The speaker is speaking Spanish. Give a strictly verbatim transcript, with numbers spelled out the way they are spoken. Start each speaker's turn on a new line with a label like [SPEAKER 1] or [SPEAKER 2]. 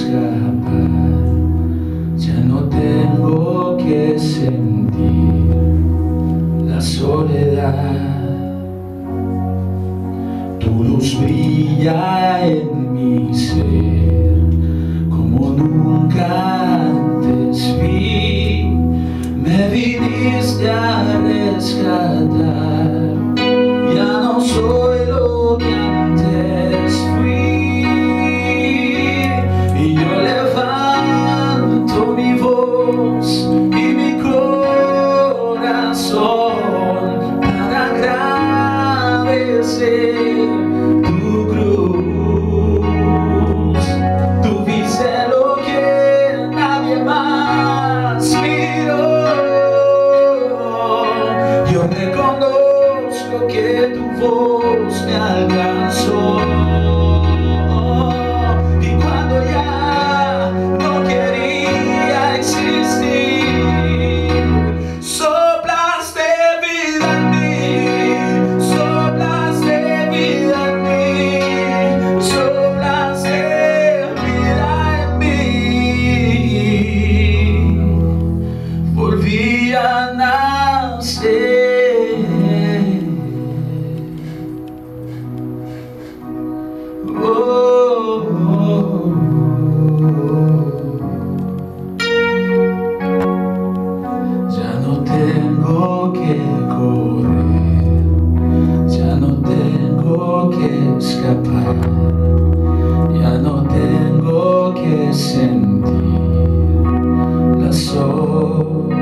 [SPEAKER 1] escapar, ya no tengo que sentir la soledad. Tu luz brilla en mi ser como nunca antes vi. Me viniste a rescatar, ya no soy lo que antes fui. Y yo levanto mi voz y mi corazón para agradecer tu cruz. Tú viste lo que nadie más miró. Yo reconozco que tu voz me alcanzó. Y cuando ya no quería existir, soplaste vida en mí, soplaste vida en mí, soplaste vida en mí. Volví a nacer. Oh, oh, oh. Ya no tengo que correr, ya no tengo que escapar, ya no tengo que sentir la soledad.